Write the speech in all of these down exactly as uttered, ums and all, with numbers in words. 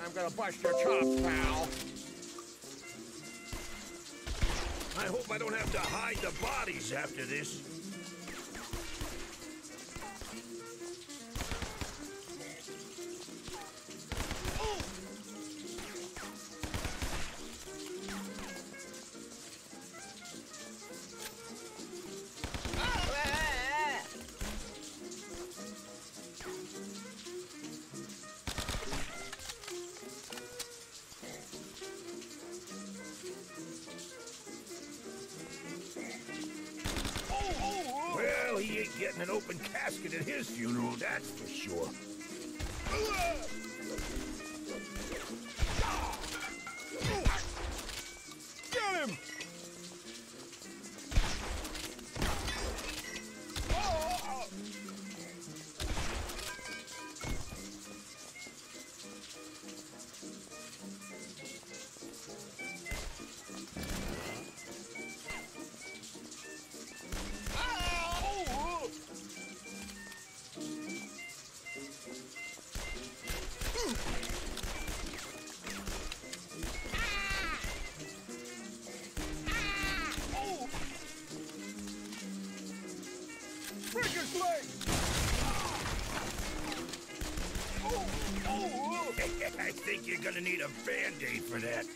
I'm gonna bust your chops, pal. I hope I don't have to hide the bodies after this. Well, he ain't getting an open casket at his funeral, that's for sure. Get him! Break his leg! Oh, oh, oh. I think you're gonna need a Band-Aid for that.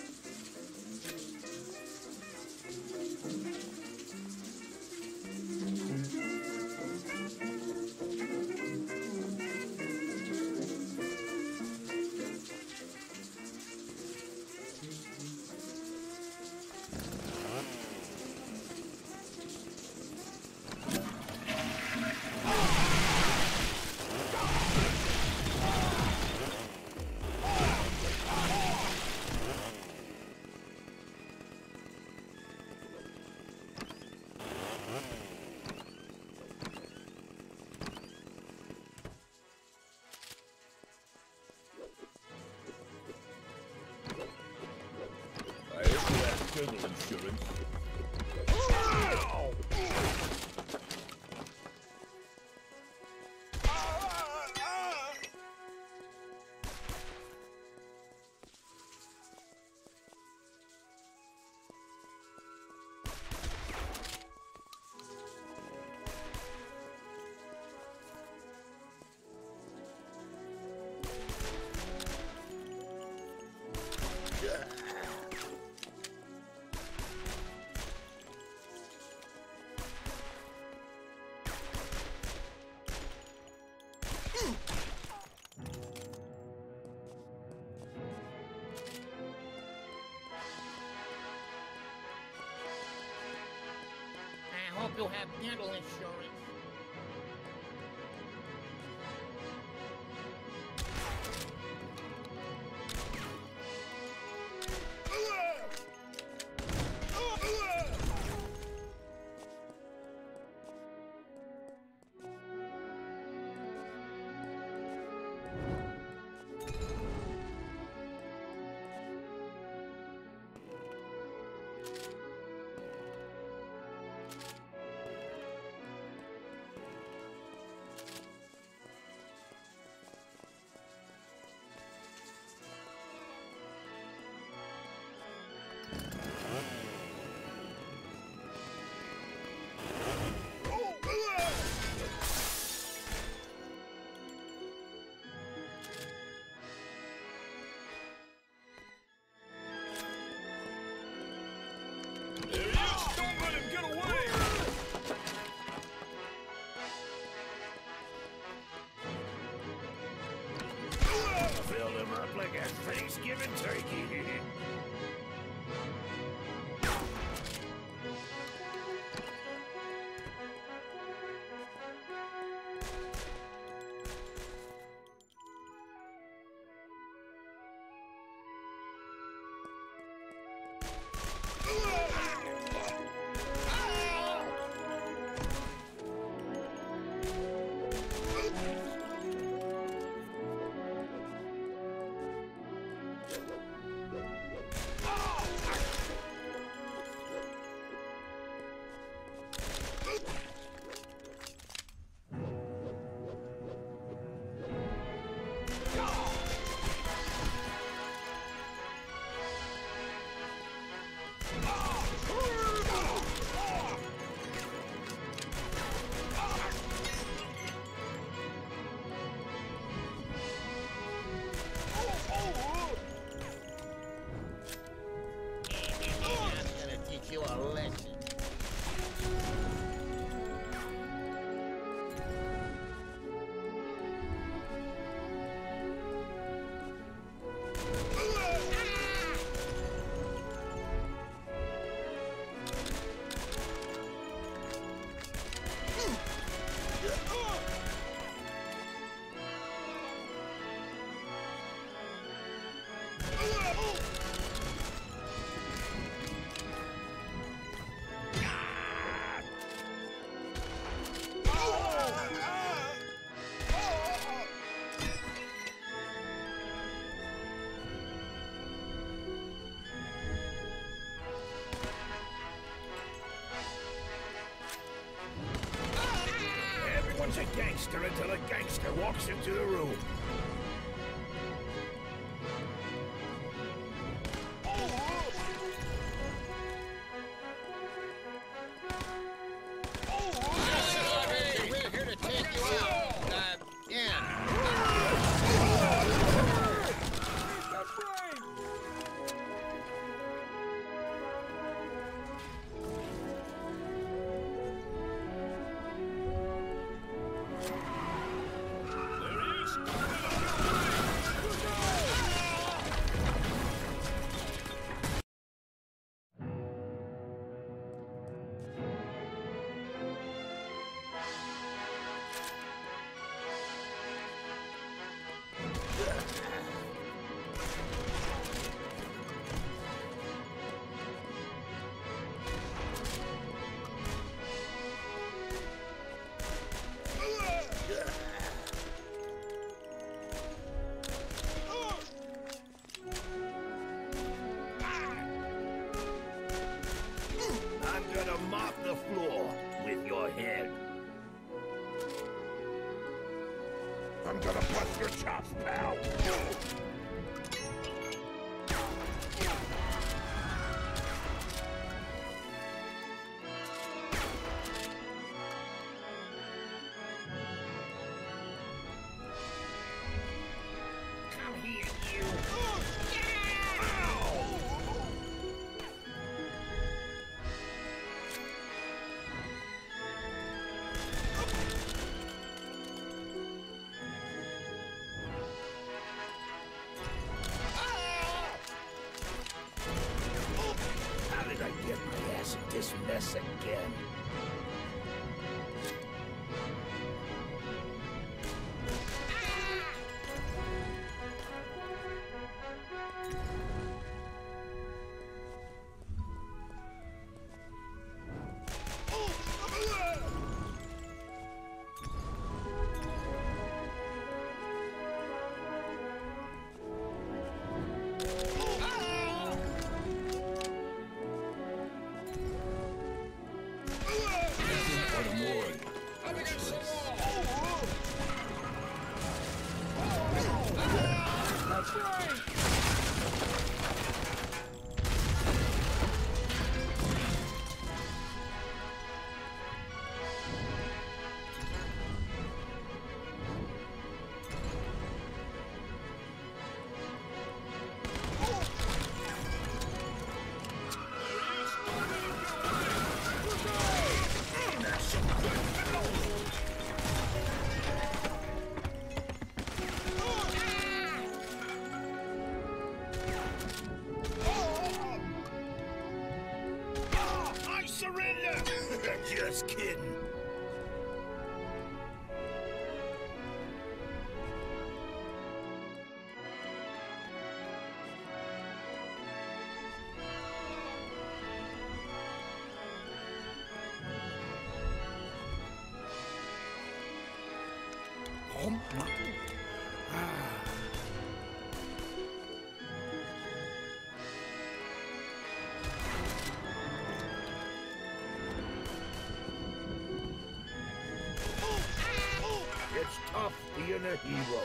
I hope you have dental insurance. I hope you have dental insurance. There he is! Don't let him get away! Filled him up like a Thanksgiving turkey. faster until a gangster walks into the room. Hey, we're here to take you out. Uh, yeah. I'm gonna mop the floor with your head. I'm gonna bust your chops, pal. Come here, you. How did I get my ass in this mess again? I surrender! Just kidding. It's tough being a hero.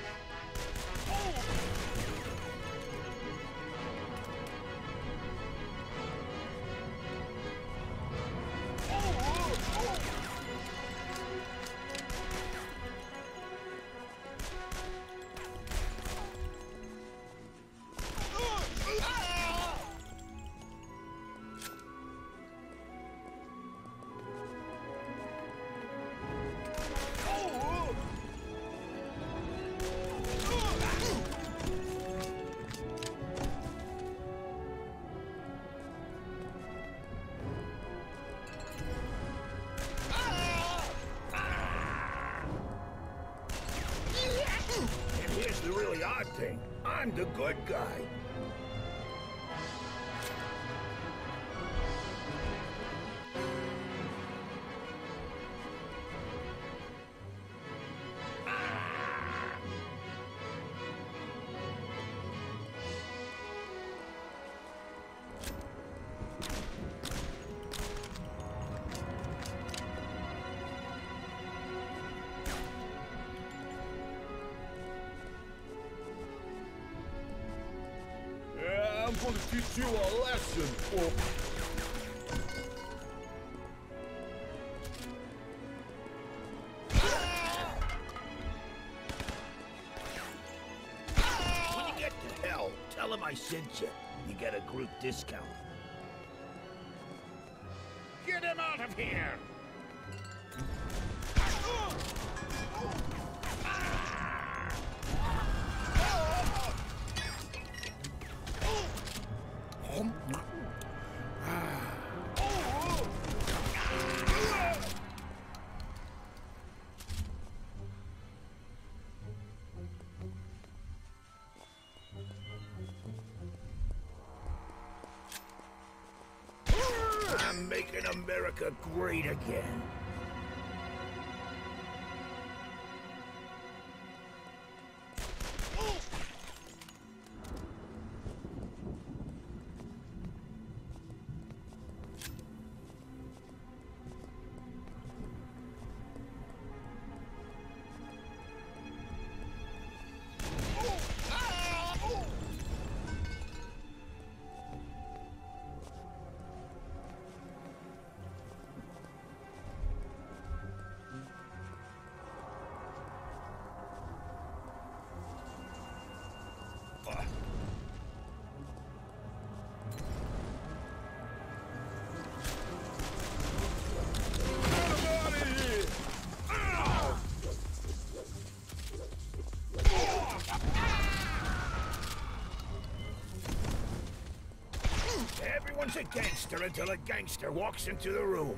And here's the really odd thing. I'm the good guy. gonna teach you a lesson, fool. When you get to hell, tell him I sent you. You get a group discount. Get him out of here! I'm making America great again. Everyone's a gangster until a gangster walks into the room.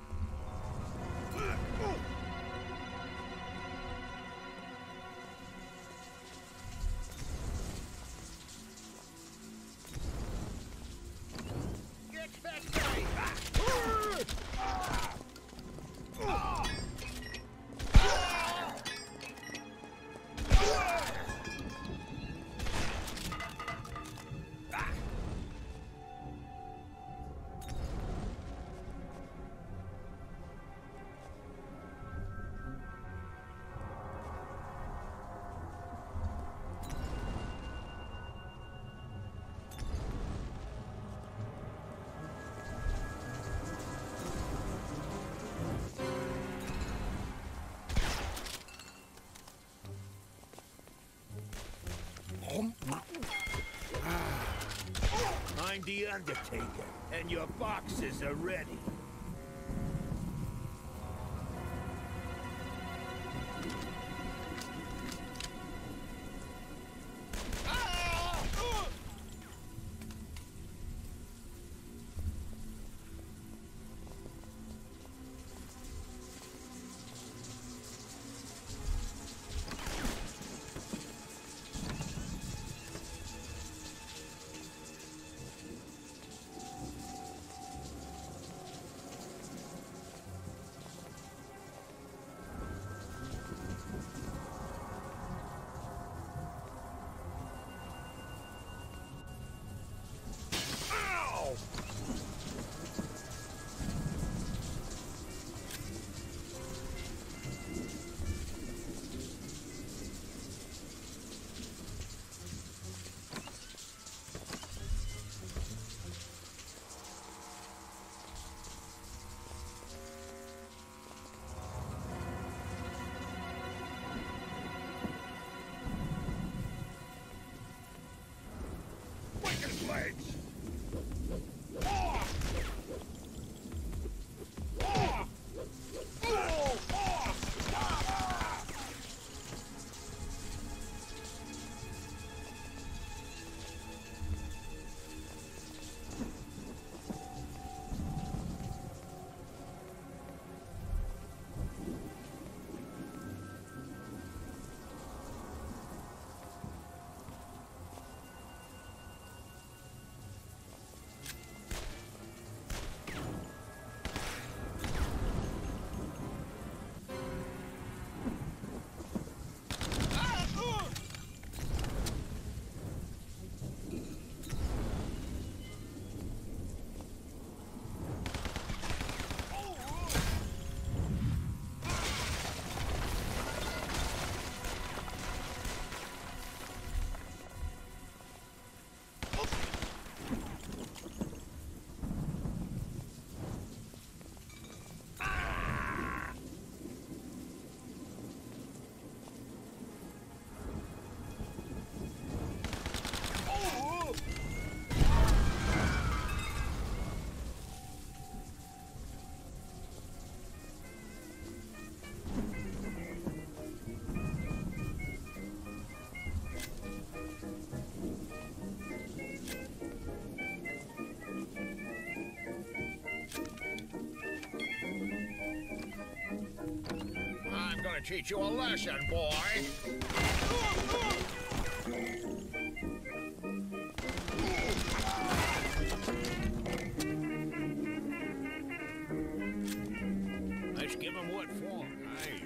Get that guy! I'm the Undertaker, and your boxes are ready. teach you a lesson, boy. Let's give him what for. Nice.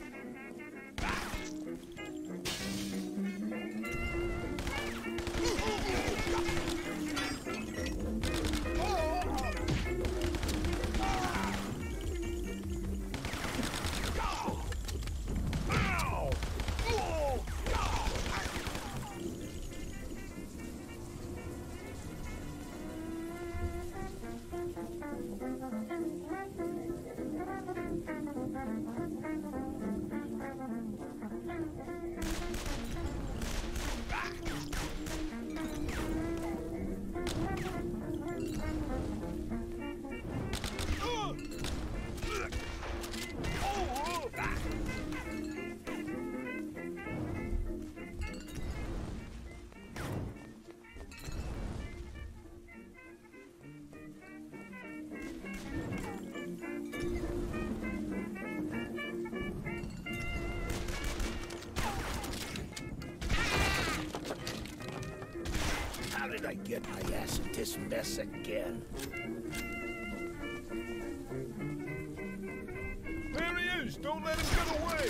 How did I get my ass in this mess again? There he is! Don't let him get away!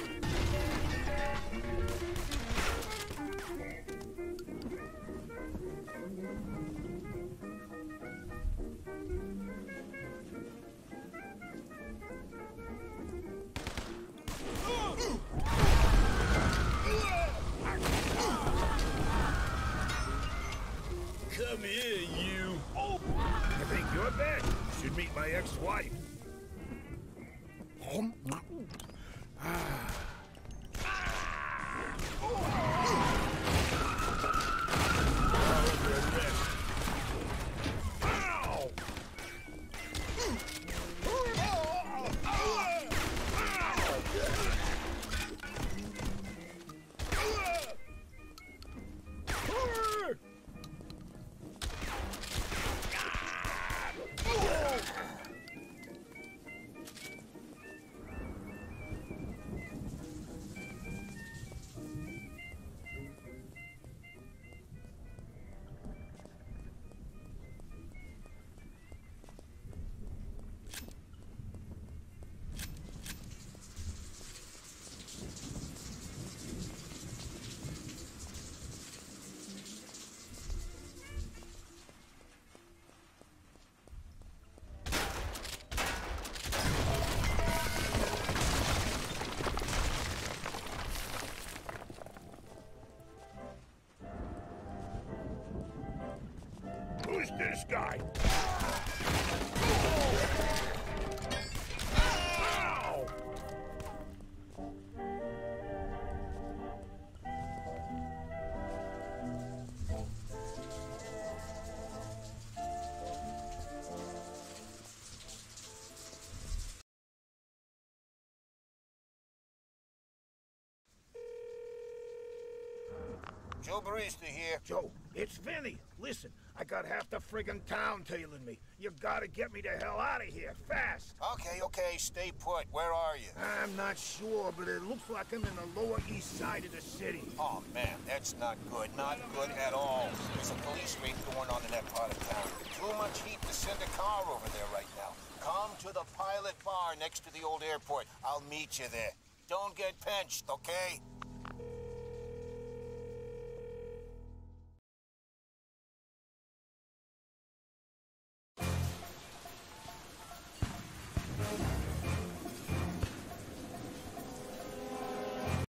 Come here, you. Oh! You think you're bad? You should meet my ex-wife. Who's this guy? Ow! Joe Barista here. Joe, it's Vinny. Listen, I got half the friggin' town tailing me. You gotta get me the hell out of here, fast. Okay, okay, stay put. Where are you? I'm not sure, but it looks like I'm in the lower east side of the city. Oh, man, that's not good. Not good at all. There's a police raid going on in that part of town. Too much heat to send a car over there right now. Come to the Pilot Bar next to the old airport. I'll meet you there. Don't get pinched, okay?